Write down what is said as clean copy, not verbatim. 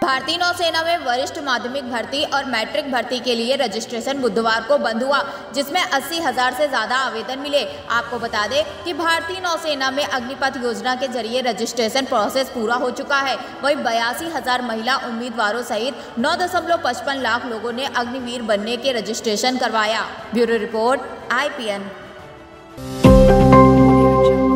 भारतीय नौसेना में वरिष्ठ माध्यमिक भर्ती और मैट्रिक भर्ती के लिए रजिस्ट्रेशन बुधवार को बंद हुआ, जिसमें 80,000 से ज़्यादा आवेदन मिले। आपको बता दें कि भारतीय नौसेना में अग्निपथ योजना के जरिए रजिस्ट्रेशन प्रोसेस पूरा हो चुका है। वहीं 82,000 महिला उम्मीदवारों सहित 9.55 लाख लोगों ने अग्निवीर बनने के रजिस्ट्रेशन करवाया। Bureau report IPN।